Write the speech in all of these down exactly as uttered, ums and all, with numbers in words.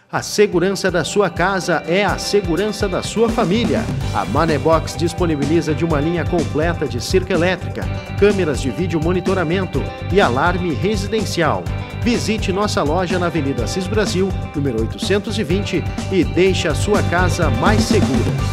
A segurança da sua casa é a segurança da sua família. A Manebox disponibiliza de uma linha completa de cerca elétrica, câmeras de vídeo monitoramento e alarme residencial. Visite nossa loja na Avenida Assis Brasil, número oitocentos e vinte, e deixe a sua casa mais segura.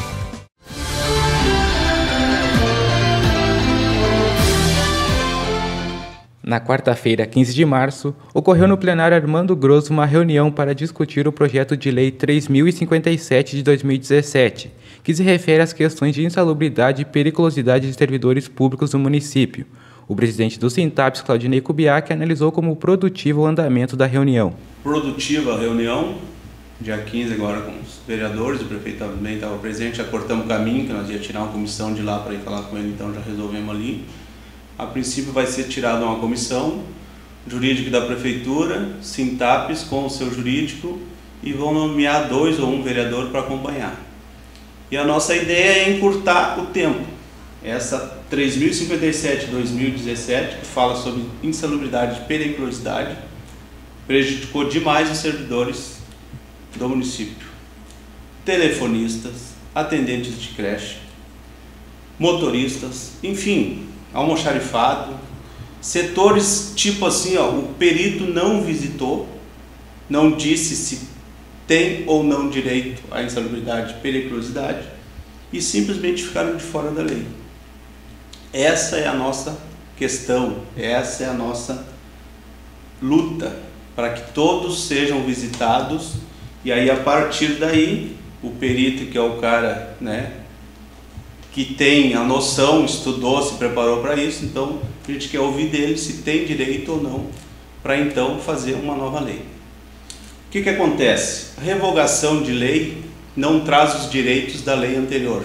Na quarta-feira, quinze de março, ocorreu no plenário Armando Grosso uma reunião para discutir o projeto de lei três mil e cinquenta e sete de dois mil e dezessete, que se refere às questões de insalubridade e periculosidade de servidores públicos do município. O presidente do Sintaps, Claudinei Kubiak, analisou como produtivo o andamento da reunião. Produtiva a reunião, dia quinze agora com os vereadores, o prefeito também estava presente, já cortamos o caminho, que nós ia tirar uma comissão de lá para ir falar com ele, então já resolvemos ali. A princípio vai ser tirada uma comissão jurídica da prefeitura, Sintaps com o seu jurídico, e vão nomear dois ou um vereador para acompanhar. E a nossa ideia é encurtar o tempo. Essa três mil e cinquenta e sete de dois mil e dezessete, que fala sobre insalubridade e periculosidade, prejudicou demais os servidores do município. Telefonistas, atendentes de creche, motoristas, enfim, almoxarifado, setores tipo assim, ó, o perito não visitou, não disse se tem ou não direito à insalubridade e periculosidade e simplesmente ficaram de fora da lei. Essa é a nossa questão, essa é a nossa luta, para que todos sejam visitados e aí a partir daí o perito, que é o cara, né, que tem a noção, estudou, se preparou para isso, então a gente quer ouvir dele se tem direito ou não, para então fazer uma nova lei. O que que acontece? A revogação de lei não traz os direitos da lei anterior.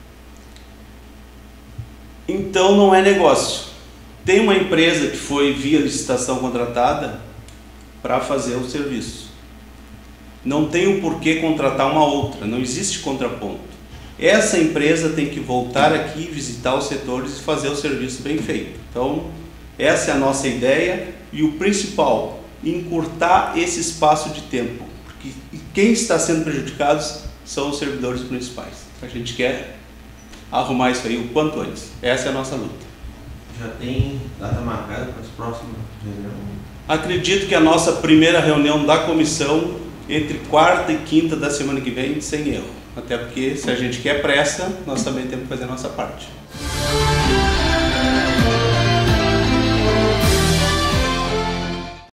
Então não é negócio. Tem uma empresa que foi via licitação contratada para fazer o serviço. Não tem o porquê contratar uma outra, não existe contraponto. Essa empresa tem que voltar aqui, visitar os setores e fazer o serviço bem feito. Então, essa é a nossa ideia e o principal, encurtar esse espaço de tempo, porque quem está sendo prejudicado são os servidores municipais. A gente quer arrumar isso aí o quanto antes. Essa é a nossa luta. Já tem data marcada para as próximas reuniões? Acredito que a nossa primeira reunião da comissão entre quarta e quinta da semana que vem, sem erro. Até porque, se a gente quer pressa, nós também temos que fazer a nossa parte.